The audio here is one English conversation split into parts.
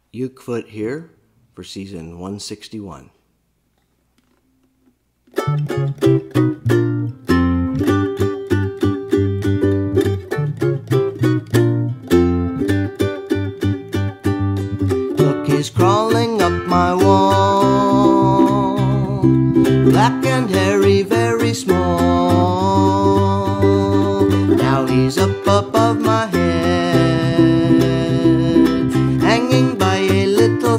UkeFoote here for season 161. Look, he's crawling up my wall, black and hairy, very small. Now he's up above my head, hanging by a little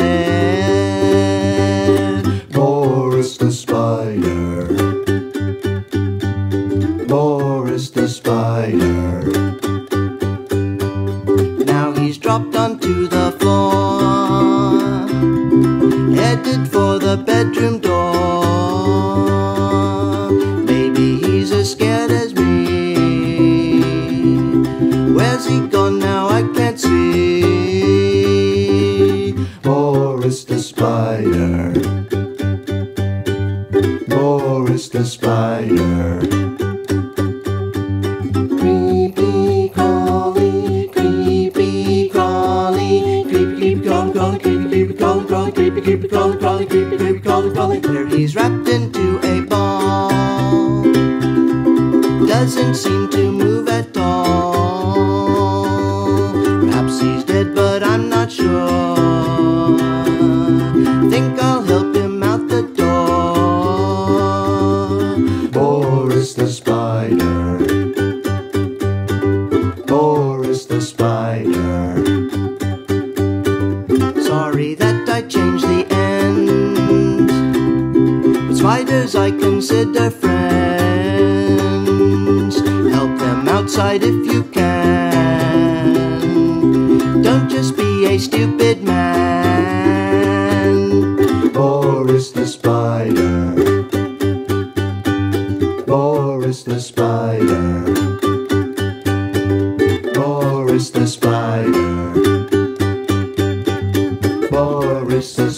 thread. Boris the Spider, Boris the Spider. Now he's dropped onto the floor, headed for the bedroom door. Maybe he's as scared as me. Where's he gone now? I can't see. Boris the Spider, Boris the Spider. Creepy crawly, creepy crawly, creepy crawly, crawly, creepy crawly, crawly, creepy crawly, crawly, creepy crawly, crawly. There he's wrapped into a ball, doesn't seem to move at all. Perhaps he's dead, but I'm not sure. Think I'll help him out the door. Boris the Spider, Boris the Spider. Sorry that I changed the end, but spiders I consider friends. Help them outside if you can. Don't just be a stupid man. Boris the Spider, Boris the Spider, Boris the Spider, Boris the Spider.